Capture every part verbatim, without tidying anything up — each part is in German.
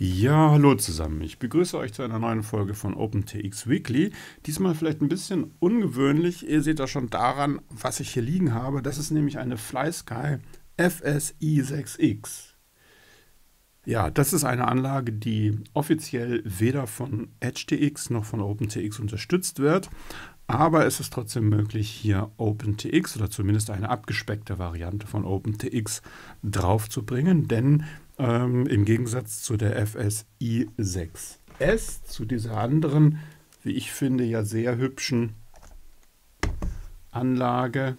Ja, hallo zusammen. Ich begrüße euch zu einer neuen Folge von OpenTX Weekly. Diesmal vielleicht ein bisschen ungewöhnlich. Ihr seht das schon daran, was ich hier liegen habe. Das ist nämlich eine FlySky F S I sechs X. Ja, das ist eine Anlage, die offiziell weder von EdgeTX noch von OpenTX unterstützt wird. Aber es ist trotzdem möglich, hier OpenTX oder zumindest eine abgespeckte Variante von OpenTX draufzubringen, denn ähm, im Gegensatz zu der F S I sechs S, zu dieser anderen, wie ich finde, ja sehr hübschen Anlage,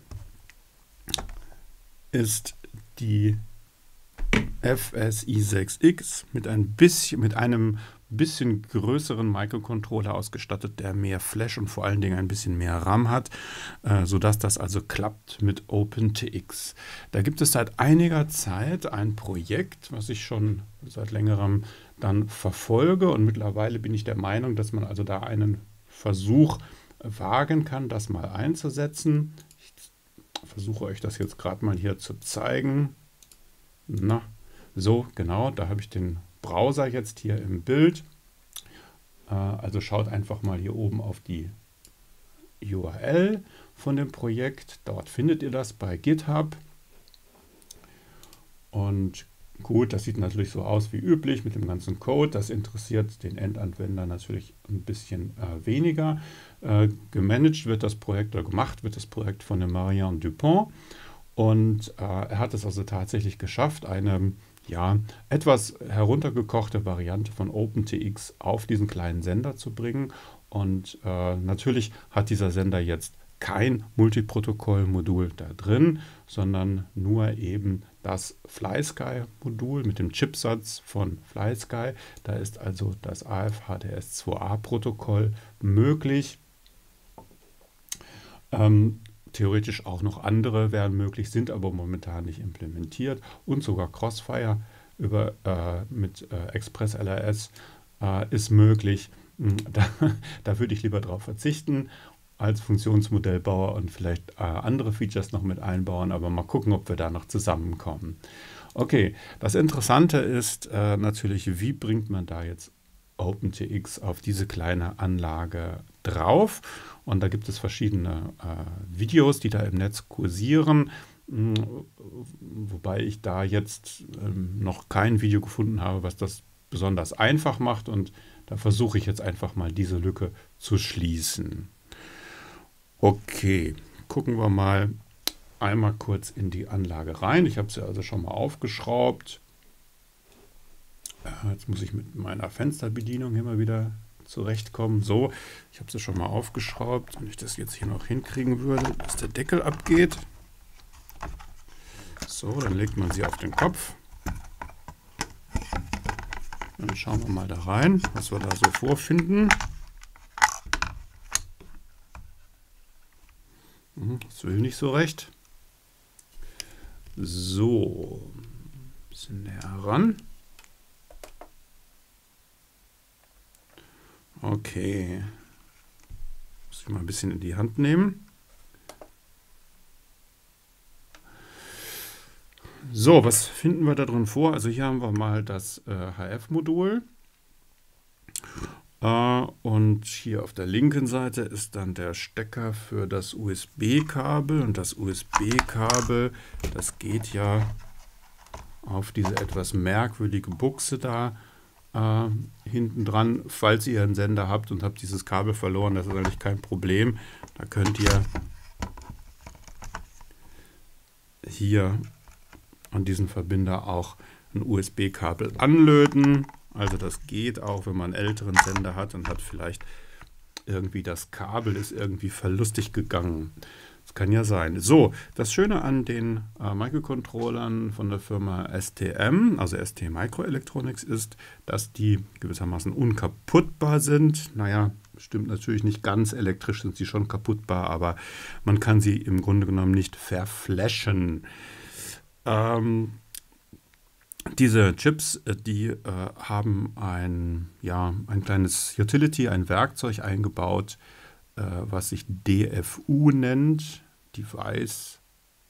ist die F S I sechs X mit ein bisschen, mit einem bisschen größeren Microcontroller ausgestattet, der mehr Flash und vor allen Dingen ein bisschen mehr RAM hat, äh, sodass das also klappt mit OpenTX. Da gibt es seit einiger Zeit ein Projekt, was ich schon seit längerem dann verfolge, und mittlerweile bin ich der Meinung, dass man also da einen Versuch wagen kann, das mal einzusetzen. Ich versuche euch das jetzt gerade mal hier zu zeigen. Na, so, genau, da habe ich den Browser jetzt hier im Bild. Äh, also schaut einfach mal hier oben auf die U R L von dem Projekt. Dort findet ihr das bei GitHub. Und gut, das sieht natürlich so aus wie üblich mit dem ganzen Code. Das interessiert den Endanwender natürlich ein bisschen äh, weniger. Äh, gemanagt wird das Projekt oder gemacht wird das Projekt von dem Marian Dupont. Und äh, er hat es also tatsächlich geschafft, eine ja, etwas heruntergekochte Variante von OpenTX auf diesen kleinen Sender zu bringen. Und äh, natürlich hat dieser Sender jetzt kein Multiprotokoll-Modul da drin, sondern nur eben das FlySky-Modul mit dem Chipsatz von FlySky. Da ist also das A F H D S zwei A-Protokoll möglich. Ähm, Theoretisch auch noch andere wären möglich, sind aber momentan nicht implementiert, und sogar Crossfire über, äh, mit äh, Express L R S äh, ist möglich. Da, da würde ich lieber darauf verzichten als Funktionsmodellbauer und vielleicht äh, andere Features noch mit einbauen, aber mal gucken, ob wir da noch zusammenkommen. Okay, das Interessante ist äh, natürlich, wie bringt man da jetzt OpenTX auf diese kleine Anlage drauf? Und da gibt es verschiedene äh, Videos, die da im Netz kursieren, mh, wobei ich da jetzt ähm, noch kein Video gefunden habe, was das besonders einfach macht, und da versuche ich jetzt einfach mal diese Lücke zu schließen. Okay, gucken wir mal einmal kurz in die Anlage rein. Ich habe sie also schon mal aufgeschraubt. Äh, jetzt muss ich mit meiner Fensterbedienung immer wieder zurechtkommen. So, ich habe sie schon mal aufgeschraubt. Wenn ich das jetzt hier noch hinkriegen würde, dass der Deckel abgeht. So, dann legt man sie auf den Kopf. Dann schauen wir mal da rein, was wir da so vorfinden. Das will nicht so recht. So, ein bisschen näher ran. Okay, muss ich mal ein bisschen in die Hand nehmen. So, was finden wir da drin vor? Also hier haben wir mal das äh, H F-Modul. Äh, und hier auf der linken Seite ist dann der Stecker für das U S B-Kabel. Und das U S B-Kabel, das geht ja auf diese etwas merkwürdige Buchse da Äh, hinten dran. Falls ihr einen Sender habt und habt dieses Kabel verloren, das ist eigentlich kein Problem. Da könnt ihr hier an diesen Verbinder auch ein U S B-Kabel anlöten. Also das geht auch, wenn man einen älteren Sender hat und hat vielleicht irgendwie das Kabel ist irgendwie verlustig gegangen. Das kann ja sein. So, das Schöne an den äh, Microcontrollern von der Firma S T M, also S T Microelectronics, ist, dass die gewissermaßen unkaputtbar sind. Naja, stimmt natürlich nicht ganz. Elektrisch sind sie schon kaputtbar, aber man kann sie im Grunde genommen nicht verflashen. Ähm, diese Chips, die äh, haben ein, ja, ein kleines Utility, ein Werkzeug eingebaut, was sich D F U nennt, Device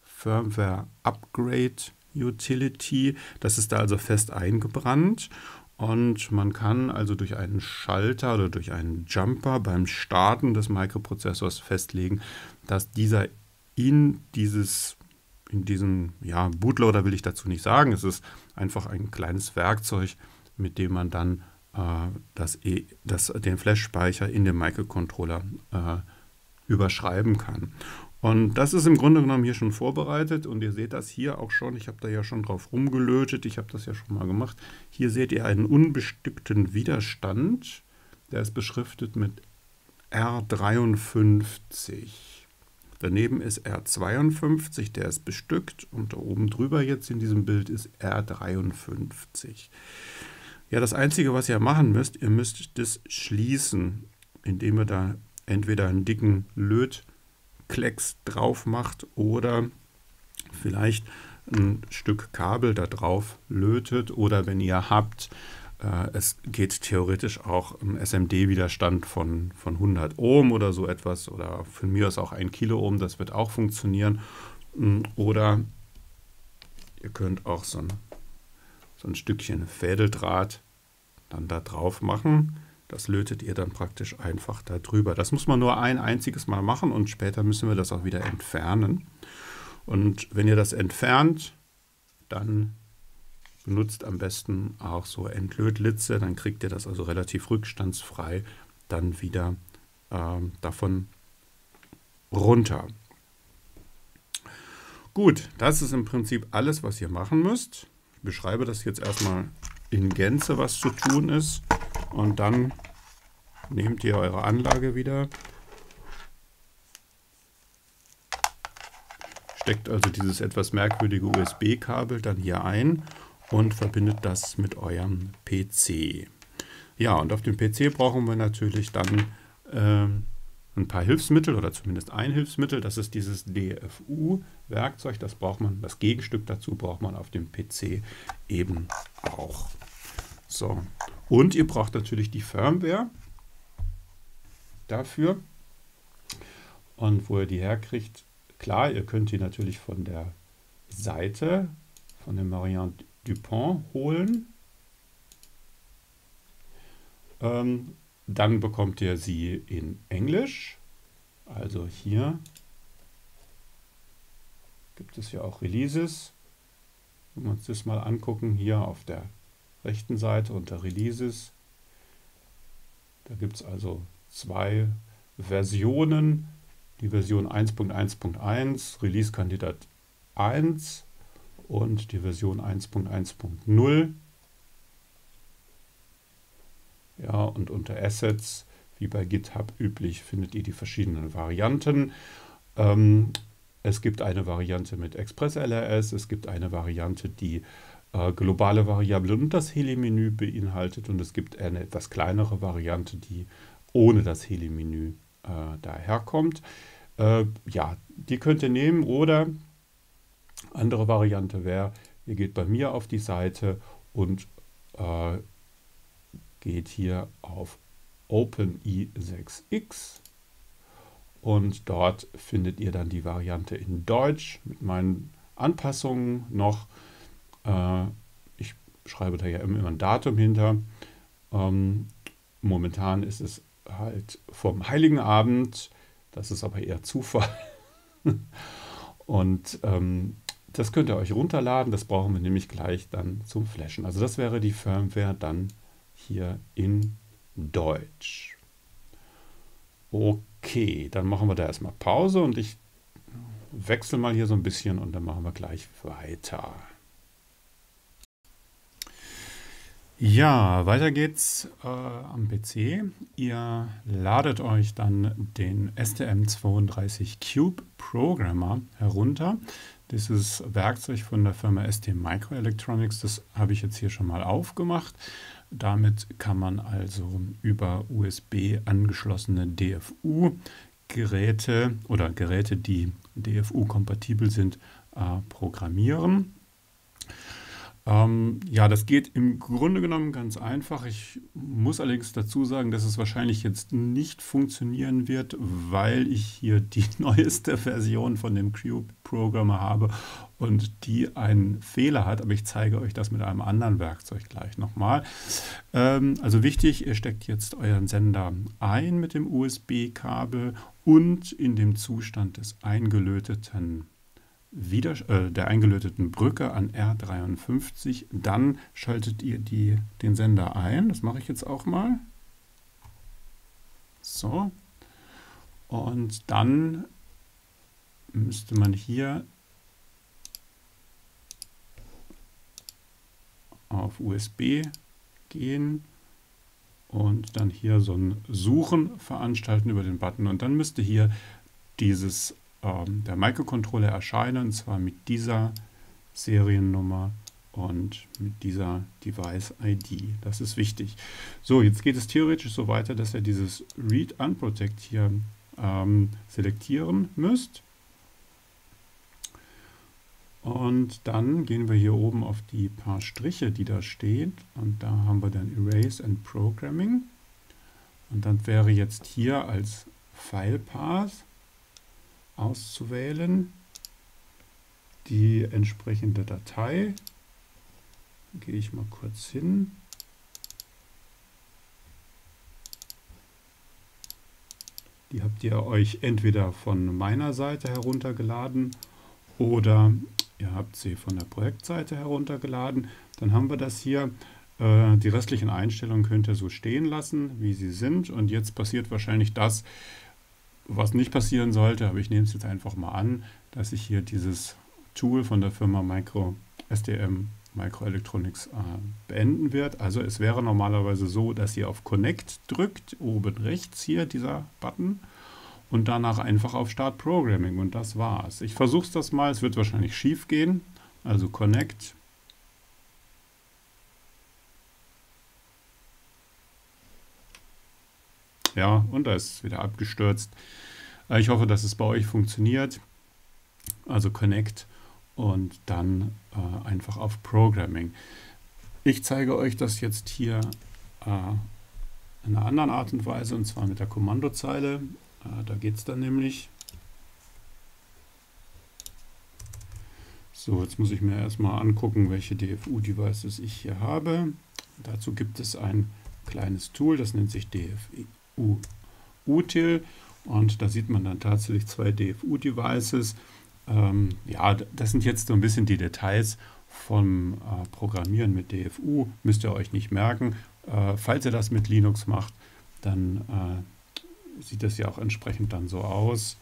Firmware Upgrade Utility. Das ist da also fest eingebrannt. Und man kann also durch einen Schalter oder durch einen Jumper beim Starten des Microprozessors festlegen, dass dieser in dieses, in diesen, ja, Bootloader will ich dazu nicht sagen, es ist einfach ein kleines Werkzeug, mit dem man dann äh, das, das, den Flash-Speicher in dem Microcontroller äh, überschreiben kann. Und das ist im Grunde genommen hier schon vorbereitet und ihr seht das hier auch schon. Ich habe da ja schon drauf rumgelötet, ich habe das ja schon mal gemacht. Hier seht ihr einen unbestückten Widerstand, der ist beschriftet mit R dreiundfünfzig. Daneben ist R zweiundfünfzig, der ist bestückt und da oben drüber jetzt in diesem Bild ist R dreiundfünfzig. Ja, das Einzige, was ihr machen müsst, ihr müsst das schließen, indem ihr da entweder einen dicken Löt Klecks drauf macht oder vielleicht ein Stück Kabel da drauf lötet oder wenn ihr habt, äh, es geht theoretisch auch ein S M D-Widerstand von, von hundert Ohm oder so etwas oder von mir aus auch ein Kiloohm, das wird auch funktionieren. Oder ihr könnt auch so ein, so ein Stückchen Fädeldraht dann da drauf machen. Das lötet ihr dann praktisch einfach da drüber. Das muss man nur ein einziges Mal machen und später müssen wir das auch wieder entfernen. Und wenn ihr das entfernt, dann benutzt am besten auch so Entlötlitze. Dann kriegt ihr das also relativ rückstandsfrei dann wieder äh, davon runter. Gut, das ist im Prinzip alles, was ihr machen müsst. Ich beschreibe das jetzt erstmal in Gänze, was zu tun ist. Und dann nehmt ihr eure Anlage wieder, steckt also dieses etwas merkwürdige U S B-Kabel dann hier ein und verbindet das mit eurem P C. Ja, und auf dem P C brauchen wir natürlich dann ähm, ein paar Hilfsmittel oder zumindest ein Hilfsmittel. Das ist dieses D F U-Werkzeug. Das braucht man, das Gegenstück dazu braucht man auf dem P C eben auch. So. Und ihr braucht natürlich die Firmware dafür. Und wo ihr die herkriegt, klar, ihr könnt die natürlich von der Seite, von dem Marianne Dupont holen. Ähm, dann bekommt ihr sie in Englisch. Also hier gibt es ja auch Releases. Wenn wir uns das mal angucken, hier auf der rechten Seite unter Releases. Da gibt es also zwei Versionen. Die Version eins Punkt eins Punkt eins, Release-Kandidat eins und die Version eins Punkt eins Punkt null. Ja, und unter Assets, wie bei GitHub üblich, findet ihr die verschiedenen Varianten. Ähm, es gibt eine Variante mit Express-L R S, es gibt eine Variante, die globale Variablen und das Heli-Menü beinhaltet und es gibt eine etwas kleinere Variante, die ohne das Heli-Menü äh, daherkommt. Äh, ja, die könnt ihr nehmen oder andere Variante wäre, ihr geht bei mir auf die Seite und äh, geht hier auf Open i sechs x und dort findet ihr dann die Variante in Deutsch mit meinen Anpassungen noch. Ich schreibe da ja immer ein Datum hinter. Ähm, momentan ist es halt vom Heiligen Abend. Das ist aber eher Zufall. Und ähm, das könnt ihr euch runterladen. Das brauchen wir nämlich gleich dann zum Flashen. Also das wäre die Firmware dann hier in Deutsch. Okay, dann machen wir da erstmal Pause und ich wechsle mal hier so ein bisschen und dann machen wir gleich weiter. Ja, weiter geht's äh, am P C. Ihr ladet euch dann den S T M zweiunddreißig Cube Programmer herunter. Dieses Werkzeug von der Firma S T Microelectronics, das habe ich jetzt hier schon mal aufgemacht. Damit kann man also über U S B angeschlossene D F U-Geräte oder Geräte, die D F U-kompatibel sind, äh, programmieren. Ähm, ja, das geht im Grunde genommen ganz einfach. Ich muss allerdings dazu sagen, dass es wahrscheinlich jetzt nicht funktionieren wird, weil ich hier die neueste Version von dem Cube-Programmer habe und die einen Fehler hat. Aber ich zeige euch das mit einem anderen Werkzeug gleich nochmal. Ähm, also wichtig, ihr steckt jetzt euren Sender ein mit dem U S B-Kabel und in dem Zustand des eingelöteten Wieder, äh, der eingelöteten Brücke an R dreiundfünfzig, dann schaltet ihr die, den Sender ein. Das mache ich jetzt auch mal. So. Und dann müsste man hier auf U S B gehen und dann hier so ein Suchen veranstalten über den Button. Und dann müsste hier dieses der Microcontroller erscheinen, und zwar mit dieser Seriennummer und mit dieser Device I D. Das ist wichtig. So, jetzt geht es theoretisch so weiter, dass ihr dieses Read Unprotect hier ähm, selektieren müsst. Und dann gehen wir hier oben auf die paar Striche, die da stehen. Und da haben wir dann Erase and Programming. Und dann wäre jetzt hier als File Path auszuwählen die entsprechende Datei. Gehe ich mal kurz hin. Die habt ihr euch entweder von meiner Seite heruntergeladen oder ihr habt sie von der Projektseite heruntergeladen. Dann haben wir das hier. Äh, die restlichen Einstellungen könnt ihr so stehen lassen, wie sie sind. Und jetzt passiert wahrscheinlich das, was nicht passieren sollte, aber ich nehme es jetzt einfach mal an, dass ich hier dieses Tool von der Firma Micro, S T M Microelectronics äh, beenden wird. Also es wäre normalerweise so, dass ihr auf Connect drückt, oben rechts hier dieser Button und danach einfach auf Start Programming und das war's. Ich versuche das mal, es wird wahrscheinlich schief gehen. Also Connect. Ja, und da ist es wieder abgestürzt. Ich hoffe, dass es bei euch funktioniert. Also Connect und dann äh, einfach auf Programming. Ich zeige euch das jetzt hier äh, in einer anderen Art und Weise, und zwar mit der Kommandozeile. Äh, da geht es dann nämlich. So, jetzt muss ich mir erstmal angucken, welche D F U-Devices ich hier habe. Dazu gibt es ein kleines Tool, das nennt sich D F U-Util. Und da sieht man dann tatsächlich zwei D F U-Devices. Ähm, ja, das sind jetzt so ein bisschen die Details vom äh, Programmieren mit D F U. Müsst ihr euch nicht merken. Äh, falls ihr das mit Linux macht, dann äh, sieht das ja auch entsprechend dann so aus.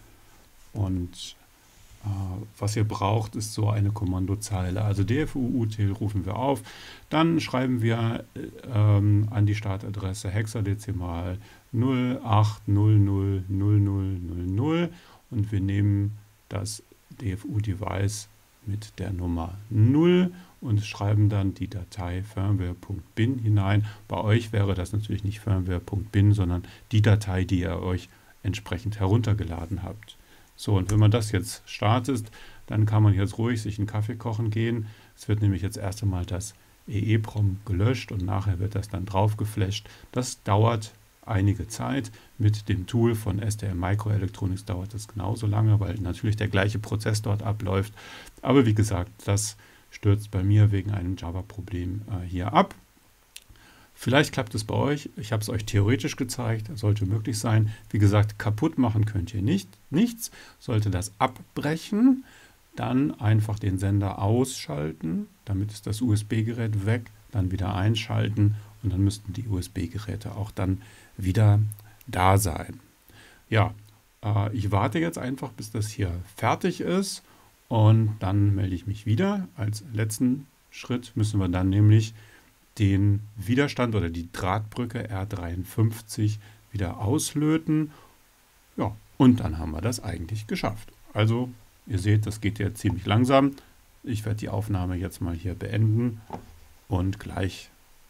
Und äh, was ihr braucht, ist so eine Kommandozeile. Also D F U-Util rufen wir auf. Dann schreiben wir äh, ähm, an die Startadresse hexadezimal null acht null null null null null null und wir nehmen das D F U-Device mit der Nummer null und schreiben dann die Datei firmware.bin hinein. Bei euch wäre das natürlich nicht firmware.bin, sondern die Datei, die ihr euch entsprechend heruntergeladen habt. So, und wenn man das jetzt startet, dann kann man jetzt ruhig sich einen Kaffee kochen gehen. Es wird nämlich jetzt erst einmal das E E P R O M gelöscht und nachher wird das dann drauf geflasht. Das dauert einige Zeit. Mit dem Tool von S T M Microelectronics dauert das genauso lange, weil natürlich der gleiche Prozess dort abläuft. Aber wie gesagt, das stürzt bei mir wegen einem Java-Problem äh, hier ab. Vielleicht klappt es bei euch. Ich habe es euch theoretisch gezeigt. Sollte möglich sein. Wie gesagt, kaputt machen könnt ihr nicht, nichts. Sollte das abbrechen, dann einfach den Sender ausschalten. Damit ist das U S B-Gerät weg. Dann wieder einschalten und dann müssten die U S B-Geräte auch dann wieder da sein. Ja, äh, ich warte jetzt einfach, bis das hier fertig ist und dann melde ich mich wieder. Als letzten Schritt müssen wir dann nämlich den Widerstand oder die Drahtbrücke R dreiundfünfzig wieder auslöten. Ja, und dann haben wir das eigentlich geschafft. Also, ihr seht, das geht jetzt ziemlich langsam. Ich werde die Aufnahme jetzt mal hier beenden und gleich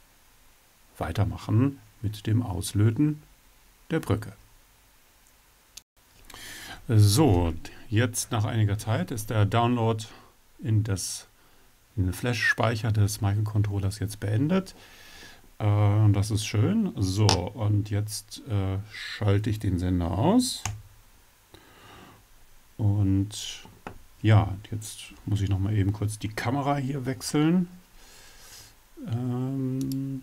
weitermachen mit dem Auslöten der Brücke. So, jetzt nach einiger Zeit ist der Download in das den Flash-Speicher des Microcontrollers jetzt beendet. Äh, das ist schön. So, und jetzt äh, schalte ich den Sender aus. Und ja, jetzt muss ich noch mal eben kurz die Kamera hier wechseln. Ähm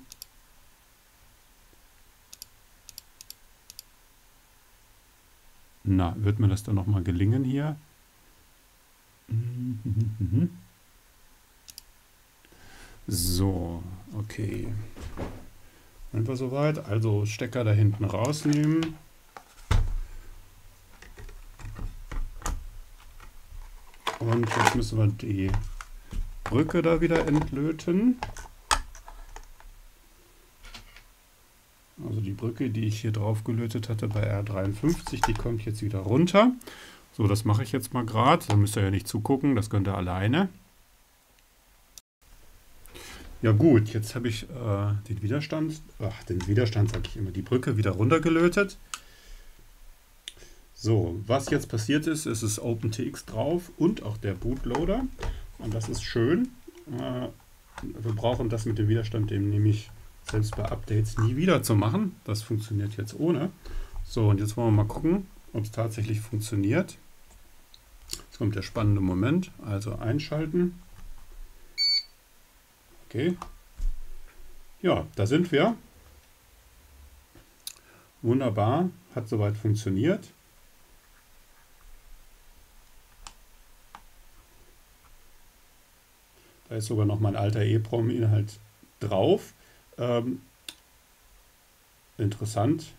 Na, wird mir das dann noch mal gelingen hier? So, okay. Sind wir soweit? Also Stecker da hinten rausnehmen. Und jetzt müssen wir die Brücke da wieder entlöten. Also die Brücke, die ich hier drauf gelötet hatte bei R dreiundfünfzig, die kommt jetzt wieder runter. So, das mache ich jetzt mal gerade. Da müsst ihr ja nicht zugucken, das könnt ihr alleine. Ja gut, jetzt habe ich äh, den Widerstand, ach, den Widerstand sage ich immer, die Brücke wieder runtergelötet. So, was jetzt passiert ist, ist es OpenTX drauf und auch der Bootloader. Und das ist schön. Äh, wir brauchen das mit dem Widerstand eben nämlich selbst bei Updates nie wieder zu machen. Das funktioniert jetzt ohne. So, und jetzt wollen wir mal gucken, ob es tatsächlich funktioniert. Jetzt kommt der spannende Moment. Also einschalten. Okay. Ja, da sind wir. Wunderbar. Hat soweit funktioniert. Da ist sogar noch mein alter EEPROM-Inhalt drauf. Ähm, interessant.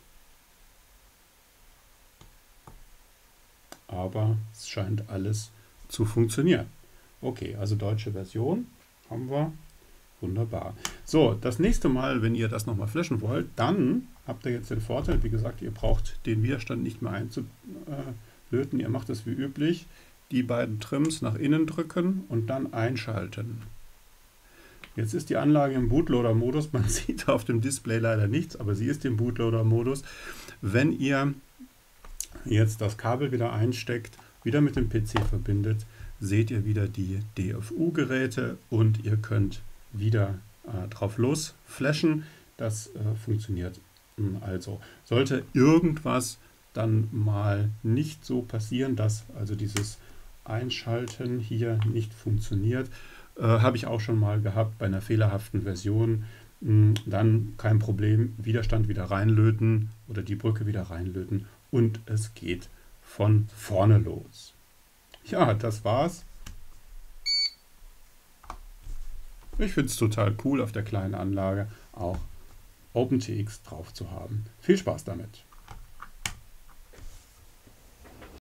Aber es scheint alles zu funktionieren. Okay, also deutsche Version haben wir. Wunderbar. So, das nächste Mal, wenn ihr das nochmal flashen wollt, dann habt ihr jetzt den Vorteil, wie gesagt, ihr braucht den Widerstand nicht mehr einzulöten. Ihr macht es wie üblich. Die beiden Trims nach innen drücken und dann einschalten. Jetzt ist die Anlage im Bootloader-Modus. Man sieht auf dem Display leider nichts, aber sie ist im Bootloader-Modus. Wenn ihr jetzt das Kabel wieder einsteckt, wieder mit dem P C verbindet, seht ihr wieder die D F U-Geräte und ihr könnt wieder äh, drauf los flashen. Das äh, funktioniert also. Sollte irgendwas dann mal nicht so passieren, dass also dieses Einschalten hier nicht funktioniert, äh, habe ich auch schon mal gehabt bei einer fehlerhaften Version. Mh, dann kein Problem, Widerstand wieder reinlöten oder die Brücke wieder reinlöten und es geht von vorne los. Ja, das war's. Ich finde es total cool, auf der kleinen Anlage auch OpenTX drauf zu haben. Viel Spaß damit!